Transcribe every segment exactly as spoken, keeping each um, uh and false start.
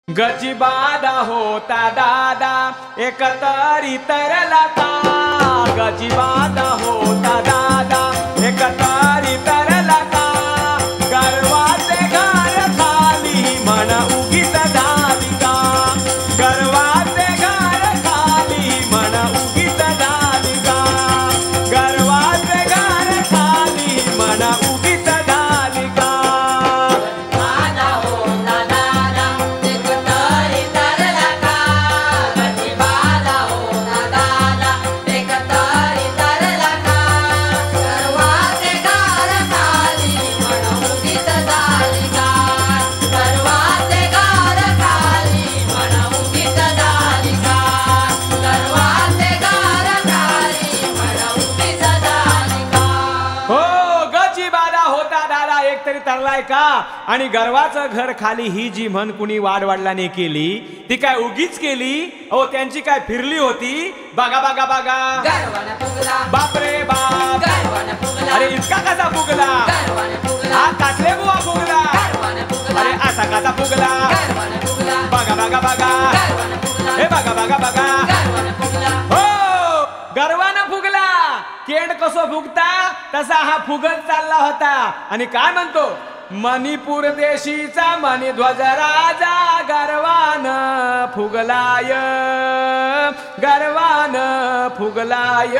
गजिबादा होता दादा एकतरी तरला का गजिबादा होता दादा एकतरी तरला का गर्वाचे घर खाली म्हण उगीच झाली का गर्वाचे घर खाली म्हण उगीच झाली का गर्वाचे घर खाली म्हण उगीच झाली का तरलाय का आणि गर्वाचं घर खाली ही जी म्हण कुणी वाढ वाढलाने केली ती काय उगीच केली ओ त्यांची काय फिरली होती बघा बघा बघा बापरे बाप अरे इतका कसा फुगला हा कासले बुवा फुगला अरे असा कसा फुगला बघा बघा बघा हे बघा बघा बघा हो गर्वानं फुगला केंड कसो फुगता तसा हा फुगत चालला होता आणि काय म्हणतो मणिपूर देशीचा मणिध्वज राजा गर्वान फुगलाय गर्वान फुगलाय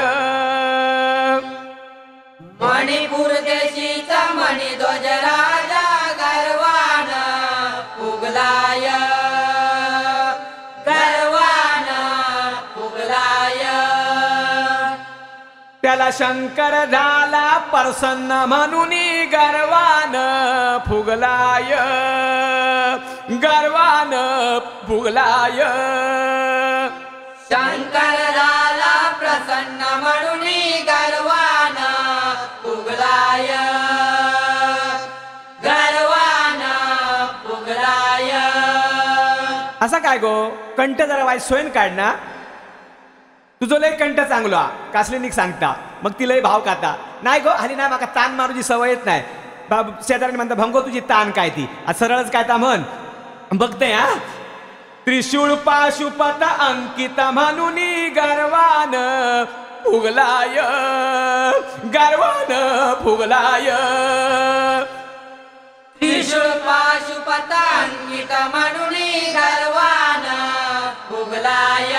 मणिपूर देशीचा मणिध्वज राजा गर्वान फुगलाय गर्वान फुगलाय त्याला शंकर झाला प्रसन्न म्हणून गर्वान फुगलाय गर्वान फुगलाय शंकर झाला प्रसन्न म्हणून गर्वान फुगलाय गर्वान फुगलाय असा काय गो कंठ जरा वाईट सोयन काढना तुझो लय कंठ चांगला कासलीनिक सांगता मग ती लय भाव खाता नाही गो हली नाही माका तान मारूची सवयच नाही शेजारी म्हणता भंगो तुझी तान काय ती आज सरळच काय ता म्हण बघते हा त्रिशूळ पाशुपत अंकित म्हणून गर्वान फुगलाय गर्वान फुगलाय त्रिशूळ पाशुपत अंकित म्हणून गर्वान फुगलाय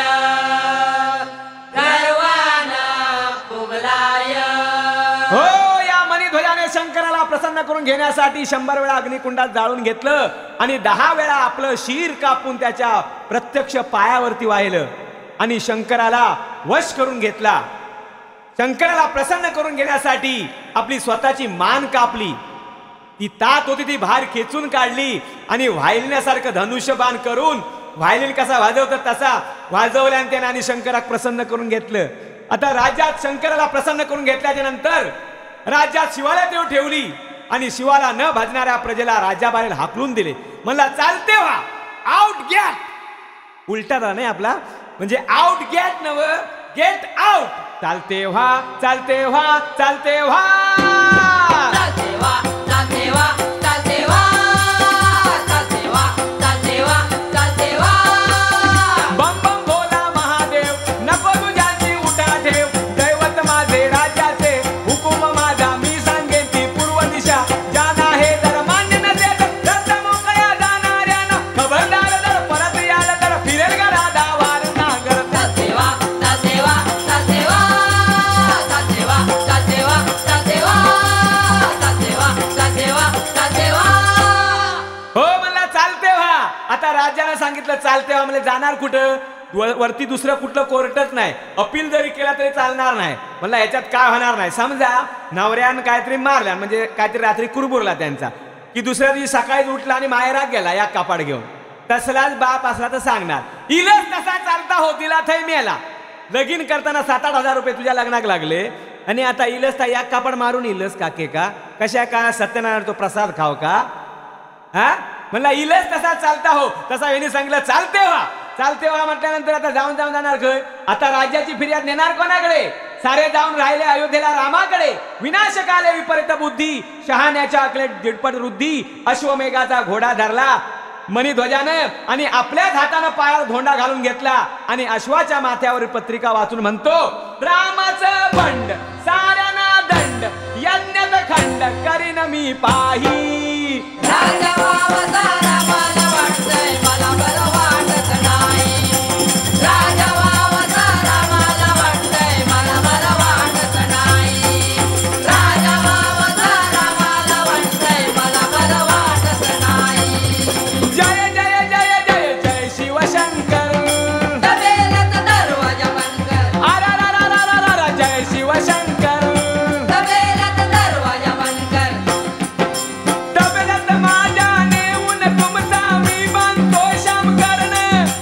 शंकराला प्रसन्न करून घेण्यासाठी शंभर वेळा अग्निकुंडात जाळून घेतलं आणि दहा वेळा आपलं शीर कापून त्याच्या प्रत्यक्ष पायावरती वाहिलं आणि शंकराला वश करून घेतला. शंकराला प्रसन्न करून घेण्यासाठी आपली स्वतःची मान कापली, ती तात होती ती बाहेर खेचून काढली आणि वाहिल्यासारखं धनुष्यबाण करून वाहिलेल कसा वाजवतात तसा वाजवल्याने त्याने आणि शंकराला प्रसन्न करून घेतलं. आता राज्यात शंकराला प्रसन्न करून घेतल्याच्या नंतर राज्यात शिवाला देव ठेवली आणि शिवाला न भजणाऱ्या प्रजेला राज्याबाहेर हाकलून दिले. म्हणला चालते व्हा आउट गेट, उलटा नाही आपला म्हणजे out get now get out. चालते व्हा चालते व्हा चालते व्हा चालते व्हा चालते व्हा चालते व्हा चालते व्हा चालते व्हा चालते व्हा. बम बम भोला महादेव नको तुझ्याची उठा ठेव, दैवत माझे राज्याचे हुकुम माझा मी सांगेन ती पूर्व दिशा. जाना हे जर मान्य नसेल रस्ता मोकळ्या जाणाऱ्यांना खबरदार जर परत याल तर फिरेल गरादा वार नागर. चालते व्हा चालते व्हा चालते व्हा चालते व्हा चालते व्हा चालते व्हा चालते व्हा चालते व्हा चालते व्हा. हो म्हणला चालते व्हा. आता राज्यानं सांगितलं चालते व्हा म्हणजे जाणार कुठं, वरती दुसरं कुठलं कोर्टच नाही, अपील जरी केला तरी चालणार नाही. म्हणला याच्यात काय होणार नाही. समजा नवऱ्यानं काहीतरी मारल्या म्हणजे काहीतरी रात्री कुरबुरला त्यांचा की दुसऱ्या दिवशी सकाळी उठला आणि माहेरात गेला या कापाड घेऊन, तसलाच बाप असला तर सांगणार इलच तसा चालता हो तिला थै मेला. लगीन करताना सात आठ हजार रुपये तुझ्या लग्नाक लागले आणि आता इलस ता या कापड मारून इलस काके का कशा का सत्यनारायण तो प्रसाद खाव का. हा म्हणला इलच तसा चालता हो तसा यांनी सांगितलं चालते व्हा. चालते व्हा म्हटल्यानंतर आता जाऊन जाऊन जाणार खय. आता राज्याची फिर्याद नेणार कोणाकडे, सारे जाऊन राहिले अयोध्येला रामाकडे. विनाशकाले विपरीत बुद्धी शहाण्याच्या अकलेट दिडपट वृद्धी, अश्वमेघाचा घोडा धरला मणिध्वजानं आणि आपल्याच हातानं पायावर धोंडा घालून घेतला आणि अश्वाच्या माथ्यावर पत्रिका वाचून म्हणतो, रामाचं बंड साऱ्यांना दंड यज्ञात खंड करीन मी पाही. राजा वावता रामाला वाटतंय मला बरं वाटत नाही. राजा वावता रामाला वाटतंय मला बरं वाटत नाही. राजा वावता रामाला वाटतंय मला बरं वाटत नाही. जय जय जय जय जय शिवशंकर. तबेल्यात दरवाजा बंद कर. अरा रा रा रा रा रा जय शिवशंकर. तबेल्यात दरवाजा बंद कर. तबेल्यात माझ्या नेऊन तुमचा मी बनतो शंकरन.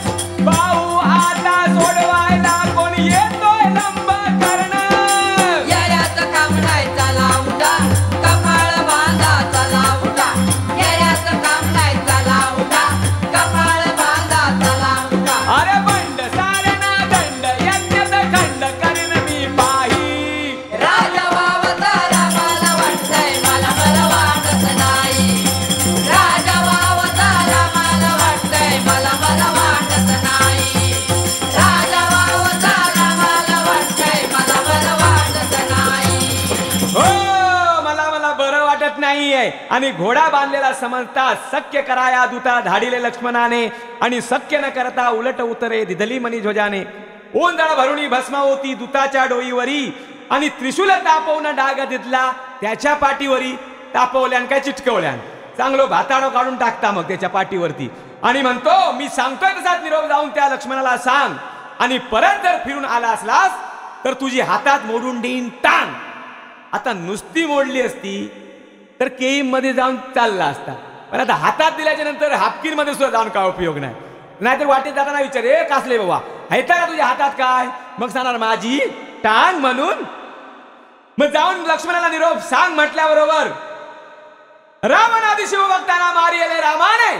भाऊ आता सोडवायला कोण येतोय लंब करण. येऱ्याचं काम नाही चला उठा. कपाळ बांधा चला उठा. येऱ्याचं काम नाही चला उठा. कपाळ बांधा चला उठा. अरे बंड साऱ्यांना दंड यज्ञात खंड करीन मी पाही. राजा वावता रामाला वाटतंय मला बरं वाटत नाही. राजा वावता रामाला वाटतंय मला बरं वाटत नाही. राजा वावता रामाला वाटतंय मला बरं वाटत नाही. हो मला मला बरं वाटत नाहीये. आणि घोडा बांधलेला समजता शक्य कराया दूता धाडिले लक्ष्मणाने आणि शक्य न करता उलट उतरे दिधली मणिध्वजाने. ओंदळ भरुणी भस्मा होती दूताच्या डोईवरी आणि त्रिशूल तापवून डाग दिदला त्याच्या पाठीवरी. तापवल्यान काय चिटकवल्यान चांगलो भाताडो काढून टाकता मग त्याच्या पाठीवरती आणि म्हणतो, मी सांगतोय तसाच निरोप जाऊन त्या लक्ष्मणाला सांग आणि परत जर फिरून आला असलास तर तुझी हातात मोडून देईन टांग. आता नुसती मोडली असती तर केईम मध्ये जाऊन चालला असता, पण आता हातात दिल्याच्या नंतर हापकीन मध्ये सुद्धा जाऊन काय उपयोग नाही. नाहीतर वाटेत जाताना विचार, ए कासले बाबा हैता का तुझ्या हातात काय, मग सांगणार माझी टांग म्हणून. मग जाऊन लक्ष्मणाला निरोप सांग म्हटल्याबरोबर रावणादी शिवभक्तांना मारिले रामाने.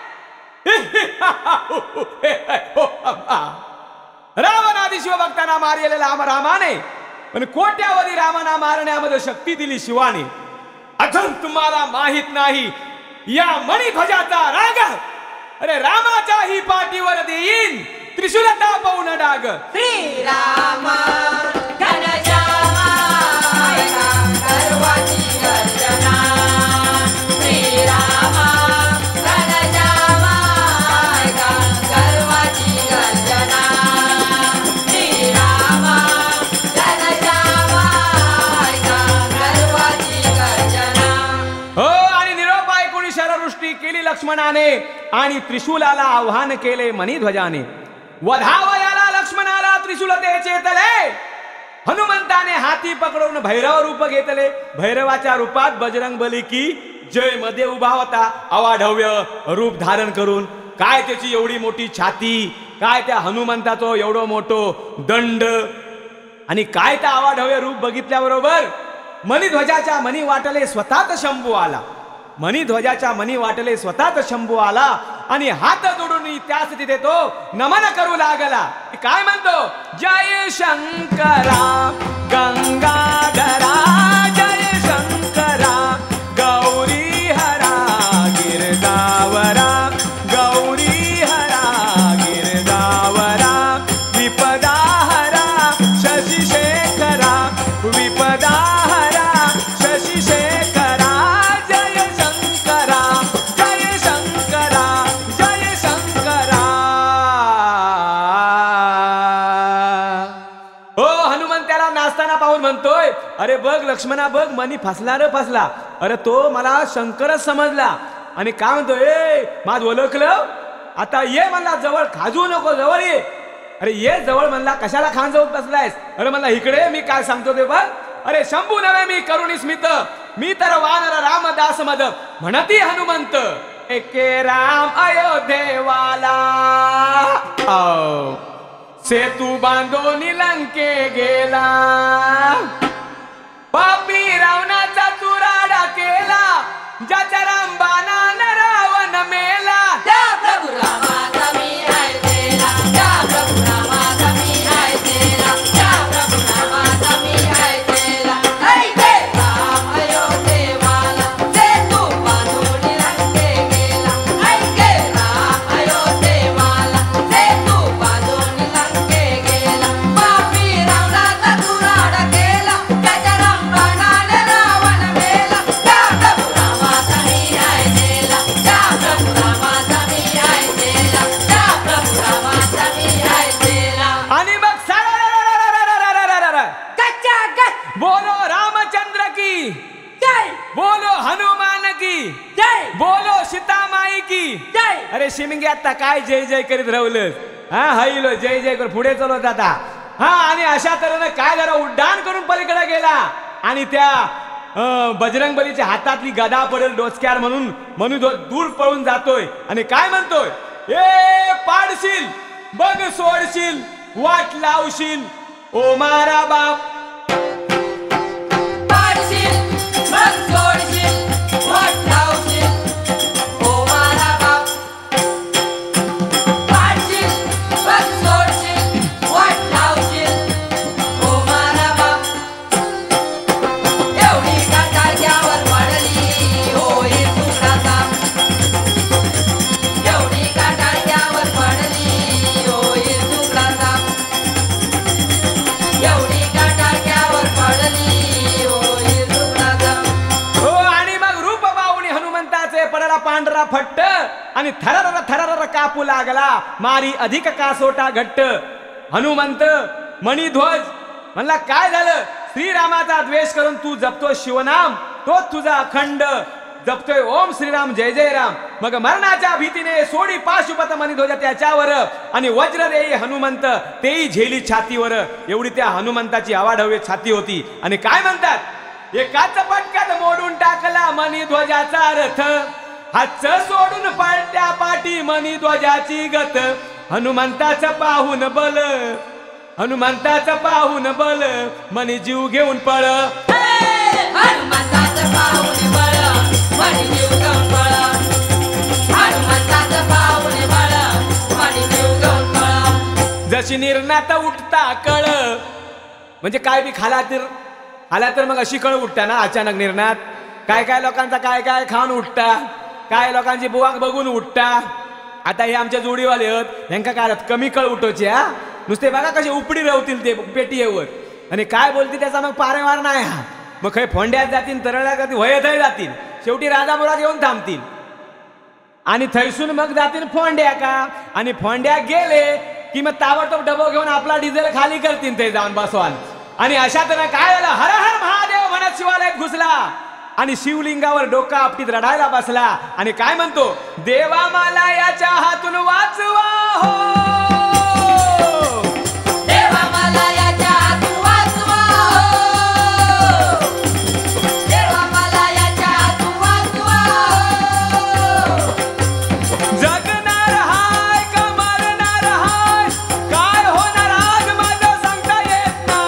रावणादी शिवभक्तांना मारिले राम रामाने पण कोट्यावधी रामाना मारण्यामध्ये शक्ती दिली शिवाने. अजून तुम्हाला माहित नाही या मणिध्वजाचा राग. अरे रामाच्याही पाठीवर देईन त्रिशूल तापवून डाग. श्रीराम घनश्यामा ऐका गर्वाची गर्जना. श्रीराम घनश्यामा ऐका गर्वाची गर्जना. श्रीराम घनश्यामा ऐका गर्वाची गर्जना. हो आणि निरोप ऐकून शरवृष्टी केली लक्ष्मणाने आणि त्रिशूलाला आव्हान केले मणिध्वजाने. वधावयाला लक्ष्मणाला त्रिशूल द्यायचे तले. हनुमंताने हाती पकडून भैरव रूप घेतले. भैरवाच्या रूपात बजरंग बली की जय मध्ये उभा होता अवाढव्य रूप धारण करून. काय त्याची एवढी मोठी छाती, काय त्या हनुमंताचं एवढं मोठो दंड आणि काय त्या अवाढव्य रूप बघितल्याबरोबर मणिध्वजाच्या मणी वाटले स्वतःच शंभू आला. मणिध्वजाच्या मणी वाटले स्वतःच शंभू आला आणि हात जोडून त्यास तिथे तो नमन करू लागला. काय म्हणतो, जय शंकरा गंगाधरा जय शंकरा गौरी हरा गिरदावरा गौरी हरा गिरदावरा विपदा हरा शशी शेखरा विपदा हरा शशी शेखरा. जय शंकरा जय शंकरा जय शंकरा. हो हनुमंताला नाचताना पाहून म्हणतोय, अरे बघ लक्ष्मणा बघ मनी फसला रे फसला. अरे तो मला शंकरच समजला आणि काय म्हणतो, ए माझ ओळखलं आता ये म्हणला जवळ, खाजू नको जवळ ये. अरे ये जवळ म्हणला, कशाला खान जाऊन बसलायस. अरे म्हणला इकडे मी काय सांगतो ते बघ. अरे शंभू नव्हे मी करुणी स्मित, मी तर वानर रामदास मद म्हणती हनुमंत. एके राम अयोध्येवाला सेतू बांधून लंके गेला. पापी रावणाचा चुराडा केला, ज्याच्या रामबाणानं रावण मेला. त्या प्रभु रामाचा मी आहे तेरा. त्या प्रभु रामाचा मी आहे तेरा. त्या प्रभु रामाचा मी आहे तेरा. ऐके राम अयोध्येवाला सेतू बांधून लंके गेला. ऐके राम संगे आता काय जय जय करीत राहुलच हा हईलो जय जय कर पुढे चलो जाता हा आणि अशा तऱ्हेने काय जरा उड्डाण करून पलीकडे गेला आणि त्या अं, बजरंग बलीच्या हातातली गदा पडेल डोसक्यार म्हणून म्हणून दूर पळून जातोय आणि काय म्हणतोय ए पाडशील बघ सोडशील वाट लावशील ओ मारा बाप पाडशील मग सोडशील वाट लावशील ओ मारा बाप पाडशील मग सोडशील वाट लावशील ओ मारा बाप एवढी का टाक्यावर पडली होई तुकडाचा एवढी का टाक्यावर पडली होई तुकडाचा एवढी का टाक्यावर पडली होई तुकडाचा हो आणि मग रूप बाहुनी हनुमंताचे पडला पांढरा फट्ट आणि थरर थरर कापू लागला मारी अधिक कासोटा घट्ट हनुमंत मणिध्वज म्हणला काय झालं श्रीरामाचा द्वेष करून तू जपतो शिवनाम तो तुझा अखंड जपतोय ओम श्रीराम जय जय राम मग मरणाच्या भीतीने सोडी पाशुपत मणिध्वज त्याच्यावर आणि वज्र देई हनुमंत तेही झेली छातीवर एवढी त्या हनुमंताची आवाढव्य छाती होती आणि काय म्हणतात एकाच पटक्यात मोडून टाकला मणिध्वजाचा रथ हाच सोडून पळत्या पाठी मणिध्वजाची गत हनुमंताचं पाहून बल हनुमंताचं पाहून बल मनी जीव घेऊन पळ हनुमंताचं पाऊल बळ मणी जीव घेऊन पळ हनुमंताचं पाऊल बळ मणी जीव घेऊन पळ जशी निर्णात उठता कळ म्हणजे काय बी खाला तर आला तर मग अशी कळ उठता ना अचानक निर्णात काय काय लोकांचा काय काय खाऊन उठता काय लोकांची बुवाक बघून उठता आता हे आमच्या जोडीवाले आहेत यांका काय कमी कळ उठवची हा नुसते बघा कसे उपडी राहतील ते पेटीवर आणि काय बोलतील त्याचा मग पारेवार नाही हा मग काही फोंड्यात जातील तरळ्यात जातील वयतही जातील शेवटी राजापुरात येऊन थांबतील आणि थैसून मग जातील फोंड्या का आणि फोंड्या गेले की मग ताबडतोब डबो घेऊन आपला डिझेल खाली करतील ते जाऊन बसवाल आणि अशा तऱ्हे काय झालं हर हर महादेव म्हणत शिवालयात घुसला आणि शिवलिंगावर डोका आपटीत रडायला बसला आणि काय म्हणतो देवा मला याच्या हातून वाचवा हो देवा मला याच्या हातून वाचवा हो देवा मला याच्या हातून वाचवा हो जगणार हाय का मरणार हाय काय होणार आज माझं सांगता येत ना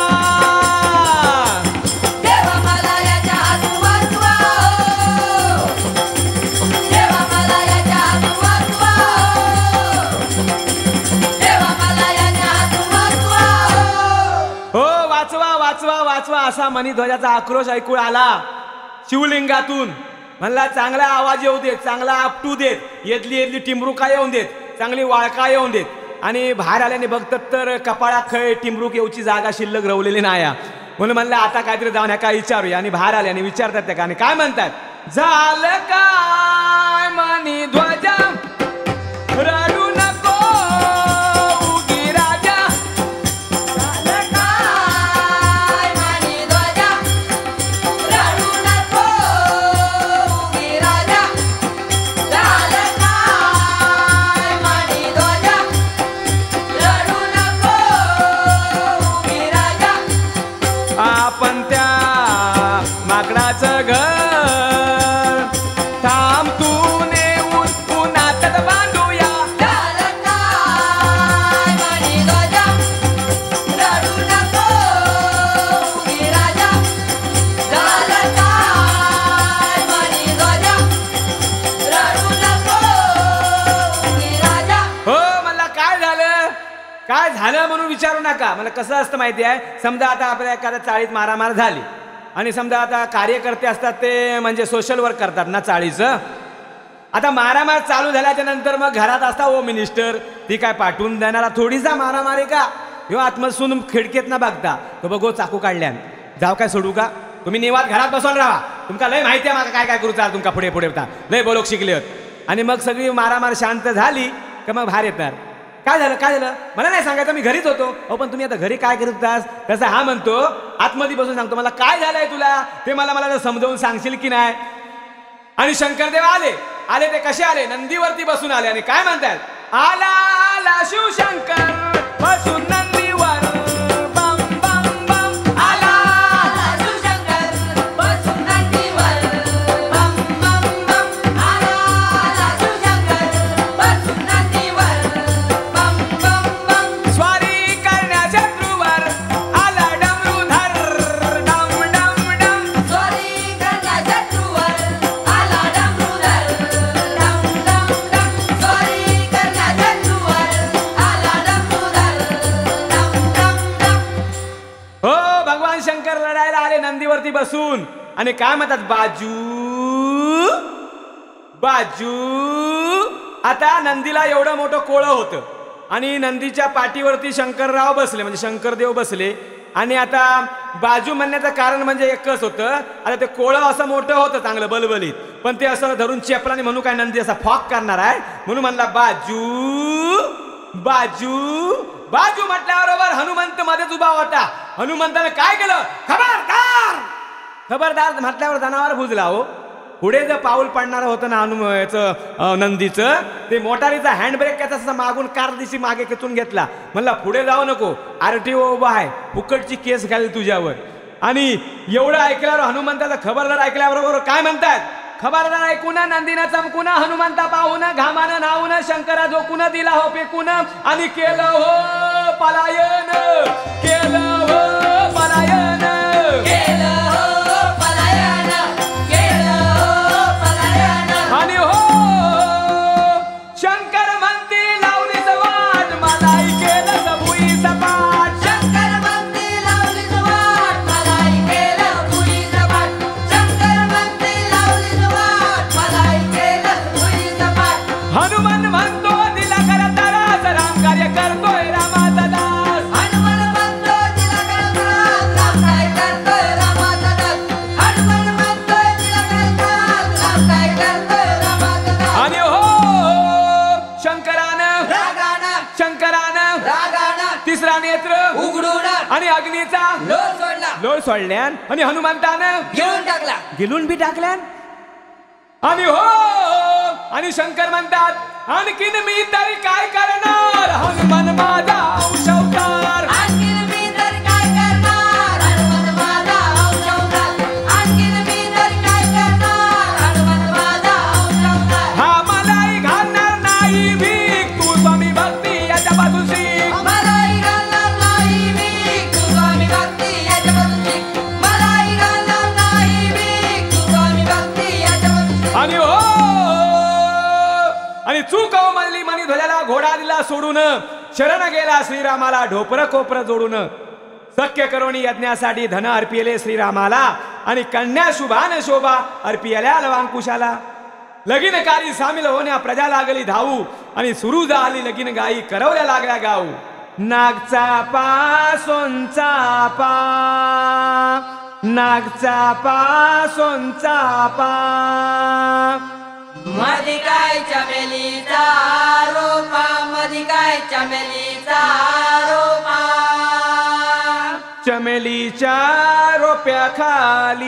देवा मला याच्या हातून वाचवा हो देवा मला याच्या हातून वाचवा हो देवा मला याच्या हातून वाचवा हो हो वाचवा वाचवा वाचवा असा मणिध्वजाचा आक्रोश ऐकू आला शिवलिंगातून म्हणला चांगला आवाज येऊ देत चांगला आपटू देत येतली येतली टिमरुका येऊन देत चांगली वाळका येऊन देत आणि बाहेर आल्याने बघतात तर कपाळा खय टिमरुक येऊची जागा शिल्लक रवलेली नाही म्हणून म्हणलं आता काहीतरी जाऊन ह्या काय विचारूया आणि बाहेर आल्याने विचारतात त्या का आणि काय म्हणतात झालं काय मणिध्वजा रडू नको उगी राजा झालं काय मणिध्वजा रडू नको उगी राजा झालं काय मणिध्वजा रडू नको उगी राजा आपण त्या माकडाचं घर थांब तू नेऊन पुन्हा बांधूया झालं काय मणिध्वजा रडू नको उगी राजा झालं काय मणिध्वजा रडू नको उगी राजा हो मला काय झालं काय झालं म्हणून विचारू नका मला कसं असतं माहिती आहे समजा आता आपल्या एखाद्या चाळीत मारामार झाली आणि समजा आता कार्यकर्ते असतात ते म्हणजे सोशल वर्क करतात ना चाळीचं आता मारामार चालू झाल्याच्या नंतर मग घरात असता ओ मिनिस्टर ती काय पाठवून देणारा थोडीसा मारामारी का ह्यो आत्मसून खिडकीत ना बघता तो बघो चाकू काढल्यान जाव काय सोडू का तुम्ही निवात घरात बसून राहा तुमका लय माहिती आहे मला काय काय करू चाल तुमका पुढे पुढे होता लय बोलोक शिकले होत आणि मग सगळी मारामार शांत झाली का मग बाहेर येणार काय झालं काय झालं मला नाही सांगायचं मी घरीच होतो हो पण तुम्ही आता घरी काय करत होतास तसं हा म्हणतो आतमध्ये बसून सांगतो मला काय झालंय तुला ते मला मला समजावून सांगशील की नाही आणि शंकरदेव आले आले ते कसे आले नंदीवरती बसून आले आणि काय म्हणतात आला आला शिवशंकर बसून नंदीवर बम बम बम आला आला शिवशंकर बसून नंदीवर बम बम बम आला आला शिवशंकर बसून नंदीवर बम बम बम स्वारी करण्या शत्रूवर आला डमरूधर डम डम डम स्वारी करण्या शत्रूवर आला डमरूधर डम डम डम स्वारी करण्या शत्रूवर आला डमरूधर डम डम डम हो भगवान शंकर लढायला आले नंदीवरती बसून आणि काय म्हणतात बाजू बाजू आता नंदीला एवढं मोठं कोळं होतं आणि नंदीच्या पाठीवरती शंकरराव बसले म्हणजे शंकरदेव बसले आणि आता बाजू म्हणण्याचं कारण म्हणजे एकच होतं आता ते कोळं असं मोठं होतं चांगलं बलबलीत पण ते असं धरून चेपलाने म्हणू काय नंदी असा फॉक करणार आहे म्हणून म्हणला बाजू बाजू बाजू म्हटल्याबरोबर हनुमंत मध्येच उभा होता हनुमंताने काय केलं खबरदार खबरदार म्हटल्यावर जनावर भुजला हो पुढे जर पाऊल पडणार होतं ना हनुम याचं नंदीचं ते मोटारीचा हँडब्रेक त्याचा असा मागून कार दिशी मागे खेचून घेतला म्हणला पुढे जाऊ नको आरटीओ उभा आहे फुकटची केस घाली तुझ्यावर आणि एवढं ऐकल्यावर हनुमंताचा खबरदार ऐकल्याबरोबर काय म्हणतात खबरदार ऐकून नंदीनं चमकून हनुमंता पाहून घामानं नाहून शंकरा झोकून दिला हो पेकून आणि केलं हो पलायन केलं हो पलायन केलं हो पलायन केलं हो पलायन आणि हो शंकर म्हणती लावली वाट मलाही केलं सबुई सपाट शंकर म्हणती लावली वाट मलाही केलं भुई सपाट शंकर म्हणती लावली वाट मलाही केलं भुई सपाट हनुमान म्हणतो दिला खरा तरास राम कार्य करतोय रामाचा दास हनुमान म्हणतो तिला कळतात राम काय करतोय रामाचा दास हनुमान म्हणतोय तिला कळतात राम काय करतोय रामाचा दास आणि हो शंकरानं रागानं शंकरानं रागानं तिसरा नेत्र उघडून आणि अग्नीचा लोळ सोडला लोळ सोडल्यान आणि हनुमंतानं घेऊन टाकला गिलून बी टाकल्यान आणि हो आणि शंकर म्हणतात आणखीन मी तरी काय करणार हनुमान माझा औषवकार आणखीन मी तर काय करणार हनुमान माझा औषवकार आणखीन मी तर काय करणार हनुमान माझा औषवकार हा मलाही घालणार नाही भीक तू स्वामी भक्ती याच्यापासून शिक मलाही घालणार नाही मी तू स्वामी भक्ती याच्यापासून शिक मलाही घालणार नाही मी तू स्वामी भक्ती याच्यापासून शिक आणि हो आणि चूक हो म्हणली मनी ध्वजाला घोडा दिला सोडून शरण गेला श्रीरामाला ढोपर कोपर जोडून सख्य करोणी यज्ञासाठी धन अर्पिले श्रीरामाला आणि कन्या शुभान शोभा अर्पियल्या लवांकुशाला लगीनकारी सामील होण्या प्रजा लागली धावू आणि सुरू झाली लगीन गाई करवल्या लागल्या गाऊ नागचापा सोनचापा नागचापा सोनचापा मधी काय चमेलीचा रोपा मधी काय चमेलीचा रोपा चमेलीच्या रोप्या खाली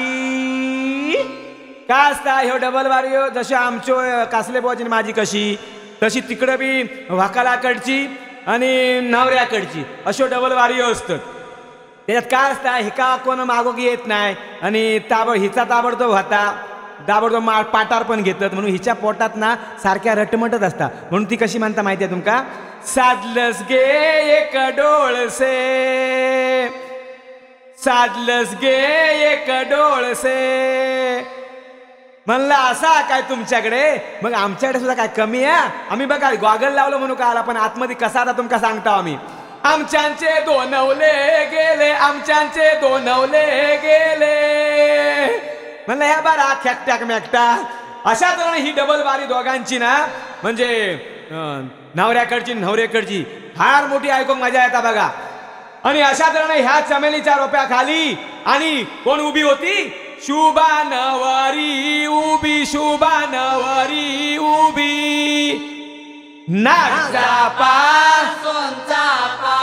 का असता ह्यो डबल वारियो जशी आमच्यो कासले बोवाची माझी कशी तशी तिकडं बी वाकालाकडची आणि नवऱ्याकडची अशो डबल वारियो असतात त्याच्यात काय असता हिका कोण मागोगी येत नाही आणि ताबड हिचा ताबडतोब होता दाबडतोब मा पाटार पण घेतात म्हणून हिच्या पोटात ना सारख्या रटमटत असता म्हणून ती कशी म्हणता माहिती आहे तुमका साधलंस गे एक डोळसे साधलंस गे एक डोळसे म्हणला असा काय तुमच्याकडे मग आमच्याकडे सुद्धा काय कमी आहे आम्ही बघा गॉगल लावलं म्हणू का आला पण आतमध्ये कसा आता तुमका सांगता आम्ही आमच्यांचे दोनवले गेले आमच्यांचे दोनवले गेले म्हणलं ह्या बारा खेकट्याक मेकटा अशा तऱ्हेने ही डबल बारी दोघांची ना म्हणजे नवऱ्याकडची नवऱ्याकडची फार मोठी ऐकून मजा येता बघा आणि अशा तऱ्हेने ह्या चमेलीच्या रोप्या खाली आणि कोण उभी होती शुभा नवरी उभी शुभा नवरी उभी नागचापा सोनचापा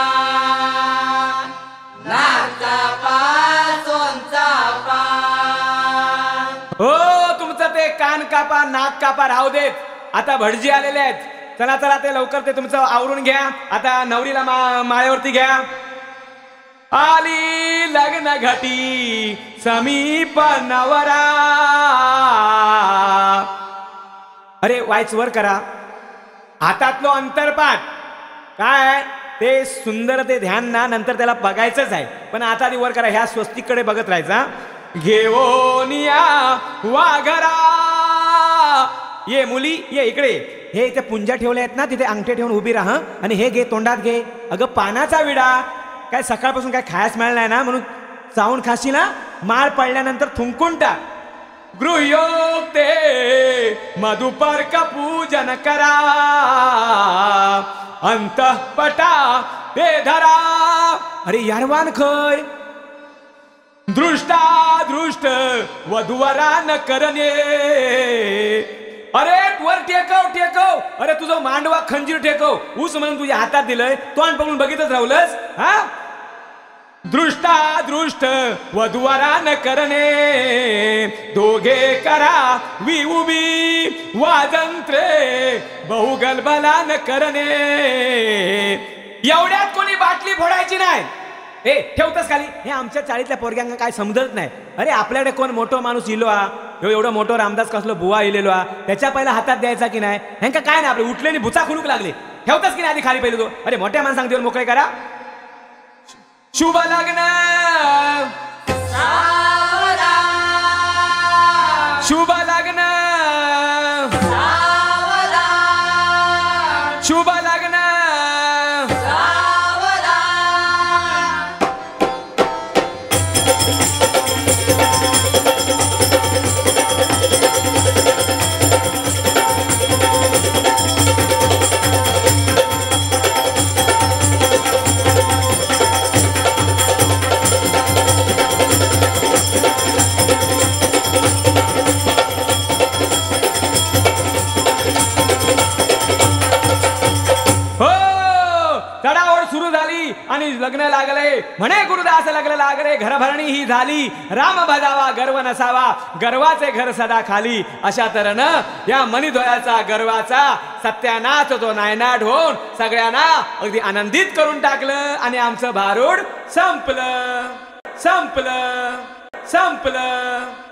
नागचापा सोनचापा हो तुमचं ते कान कापा नाक कापा राहू देत. आता भटजी आलेले आहेत. चला चला ते लवकर ते तुमचं आवरून घ्या. आता नवरीला मा माळेवरती घ्या. आली लग्न घटी समीप नवरा. अरे वाईच वर करा. हातातलो अंतरपाठ काय ते सुंदर ते ध्यान ना नंतर त्याला बघायचंच आहे. पण आता ती वर करा. ह्या स्वस्तिककडे बघत राहायचा. घेवोनिया वाघरा. ये मुली ये इकडे. हे इथे पुंजा ठेवले आहेत ना तिथे अंगठे ठेवून उभी राहा. आणि हे घे तोंडात घे. अगं पानाचा विडा. काय सकाळपासून काय खायच मिळालं नाही ना म्हणून चावून खाशी ना. माळ पडल्यानंतर थुंकून टाक. गृह्योक्ते मधुपर्क पूजन करा. अंतःपटा ते धरा. अरे यारवान खय दृष्टा दृष्ट वधुवरा न करणे. अरे वर टेकव टेकव. अरे तुझं मांडवा खंजीर टेकव. ऊस म्हणून तुझ्या हातात दिलंय तोंड पकडून बघितच राहुलच. हा दृष्टा दृष्ट वधुवरा न करणे. दोघे करा वि उभी वाजंत्रे बहुगलबला न करणे. एवढ्यात कोणी बाटली फोडायची नाही. ए ठेवतच खाली. हे आमच्या चाळीतल्या पोरग्यांना काय समजत नाही. अरे आपल्याकडे कोण मोठो माणूस इलो हा. एवढं मोठं रामदास कसलो बुवा इलेलो हा. त्याच्या पहिला हातात द्यायचा की नाही. ह्यांका काय नाही आपले उठले बुचा खुलूक लागले. ठेवतच की नाही आधी खाली पहिले तो. अरे मोठ्या माणसांना देऊन मोकळे करा. शुभ लग्न सावरा. शुभ लग्न सावरा. शुभ लग्न. सावरा. सुरू झाली आणि लग्न लागले. म्हणे गुरुदास लग्न लागले. घरभरणी ही झाली. राम भजावा गर्व नसावा. गर्वाचे घर सदा खाली. अशा तऱ्हेनं या मणिद्वयाचा गर्वाचा सत्यानाश तो नायनाट होऊन सगळ्यांना अगदी आनंदित करून टाकलं. आणि आमचं भारूड संपलं संपलं संपलं.